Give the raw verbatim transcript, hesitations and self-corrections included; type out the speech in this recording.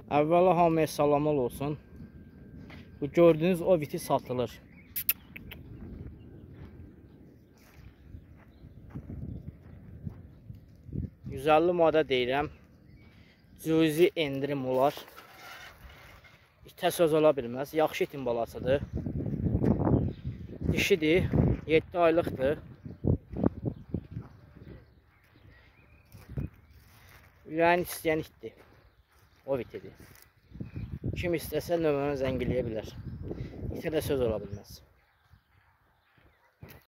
Əvvəla hamıya salamlar olsun. Bu gördüğünüz o viti satılır. yüz əlli manata deyirəm. Cüzi endirim olar. İtə söz ola bilməz. Yaxşı itin balasıdır. Dişidir. yeddi aylıqdır. Ürəyin istəyən itdir. O vitidir. Kim istəsə nömrəni zəng eləyə bilər. İtə də söz ola bilməz.